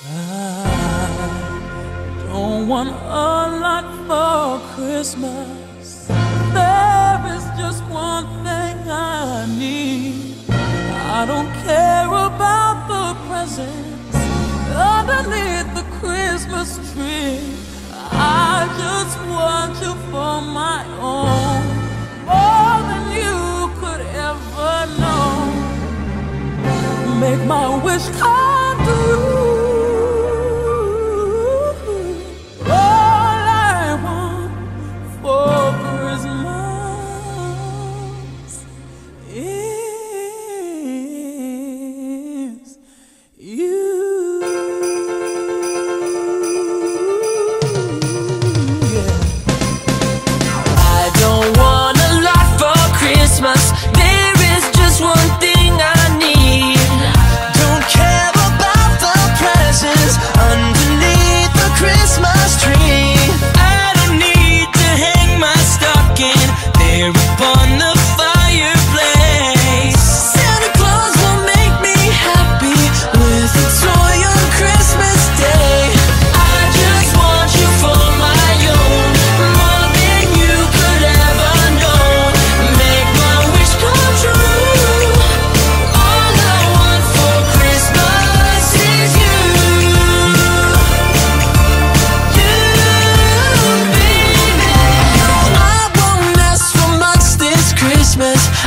I don't want a lot for Christmas. There is just one thing I need. I don't care about the presents underneath the Christmas tree. I just want you for my own, more than you could ever know. Make my wish come true. All I want for Christmas is you. There is just one thing I need. Don't care about the presents underneath the Christmas tree. I don't need to hang my stocking there upon the fireplace. Santa Claus will make me happy with a toy on Christmas Day. I just want you for my own, more than you could ever know. Make my wish come true. All I want for Christmas is you. You, baby. I won't ask for much this Christmas.